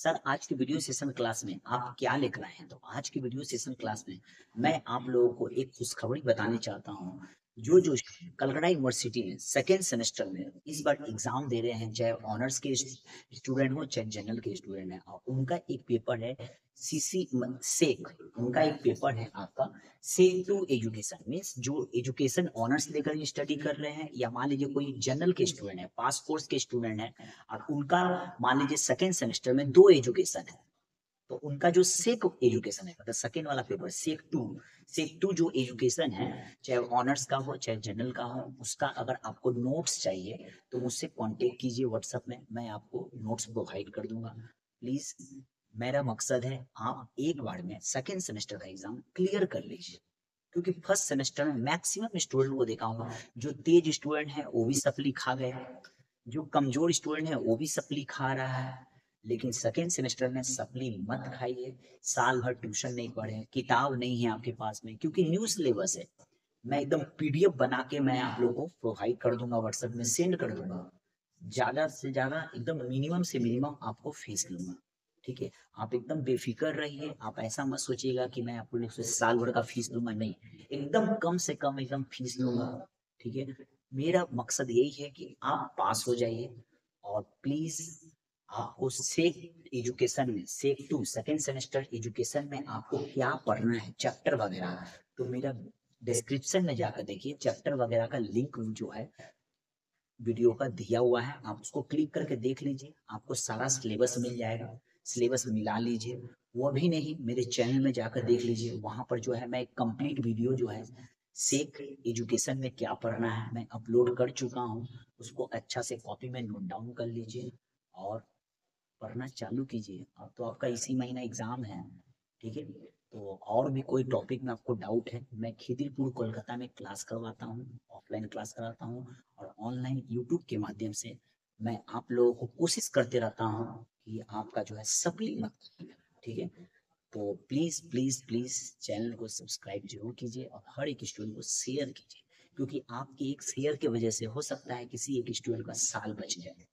Sir आज की video session class में आप क्या लेकर आए हैं? तो आज की वीडियो सेशन क्लास में मैं आप लोगों को एक खुशखबरी बताने चाहता हूँ। जो कलकत्ता यूनिवर्सिटी में सेकेंड सेमेस्टर में इस बार एग्जाम दे रहे हैं, चाहे ऑनर्स के स्टूडेंट हो चाहे जनरल के स्टूडेंट है, और उनका एक पेपर है सीसी सेक। उनका एक पेपर है आपका सेक टू एजुकेशन, मीन्स जो एजुकेशन ऑनर्स लेकर स्टडी कर रहे हैं, या मान लीजिए कोई जनरल के स्टूडेंट है, पास कोर्स के स्टूडेंट है, और उनका मान लीजिए सेकेंड सेमेस्टर में दो एजुकेशन है, तो उनका जो सेक एजुकेशन है मतलब सेकेंड वाला पेपर सेक टू जो एजुकेशन है, चाहे ऑनर्स का हो चाहे जनरल का हो, उसका अगर आपको नोट्स चाहिए तो मुझसे कांटेक्ट कीजिए व्हाट्सएप में, मैं आपको नोट्स प्रोवाइड कर दूंगा। प्लीज, मेरा मकसद है आप एक बार में सेकेंड सेमेस्टर का एग्जाम क्लियर कर लीजिए, क्योंकि फर्स्ट सेमेस्टर में मैक्सिमम स्टूडेंट को देखा होगा, जो तेज स्टूडेंट है वो भी सप्ली खा गए, जो कमजोर स्टूडेंट है वो भी सप्ली खा रहा है। लेकिन सेकेंड सेमेस्टर में सप्ली मत खाइए, साल भर ट्यूशन नहीं पढ़े, किताब नहीं है आपके पास में, क्योंकि न्यू सिलेबस है। मैं एकदम पीडीएफ बना के मैं आप लोगों को प्रोवाइड कर दूंगा, व्हाट्सएप में सेंड कर दूंगा। ज्यादा से ज्यादा एकदम मिनिमम से मिनिमम आपको फीस लूंगा, ठीक है? आप एकदम बेफिक्र रहिए, आप ऐसा मत सोचिएगा कि मैं आप लोग से साल भर का फीस लूंगा, नहीं, एकदम कम से कम एकदम फीस लूंगा, ठीक है? मेरा मकसद यही है कि आप पास हो जाइए। और प्लीज, आपको सेक एजुकेशन में sec two second semester education में आपको क्या पढ़ना है, चैप्टर वगैरह, तो मेरा डिस्क्रिप्शन में जाकर देखिए, चैप्टर वगैरह का लिंक जो है वीडियो का दिया हुआ है, आप उसको क्लिक करके देख लीजिए, आपको सारा सिलेबस मिल जाएगा। सिलेबस मिला लीजिए, वो भी नहीं मेरे चैनल में जाकर देख लीजिए, वहां पर जो है मैं एक कंप्लीट वीडियो जो है सेक एजुकेशन में क्या पढ़ना है मैं अपलोड कर चुका हूँ। उसको अच्छा से कॉपी में नोट डाउन कर लीजिए और पढ़ना चालू कीजिए। अब तो आपका इसी महीना एग्जाम है, ठीक है? तो और भी कोई टॉपिक में आपको डाउट है, मैं खिदिरपुर कोलकाता में क्लास करवाता हूँ, ऑफलाइन क्लास कराता हूँ और ऑनलाइन यूट्यूब के माध्यम से मैं आप लोगों को कोशिश करते रहता हूँ कि आपका जो है सप्ली मत कीजिए, ठीक है? तो प्लीज प्लीज प्लीज चैनल को सब्सक्राइब जरूर कीजिए और हर एक स्टूडेंट को शेयर कीजिए, क्योंकि आपकी एक शेयर की वजह से हो सकता है किसी एक स्टूडेंट का साल बच जाए।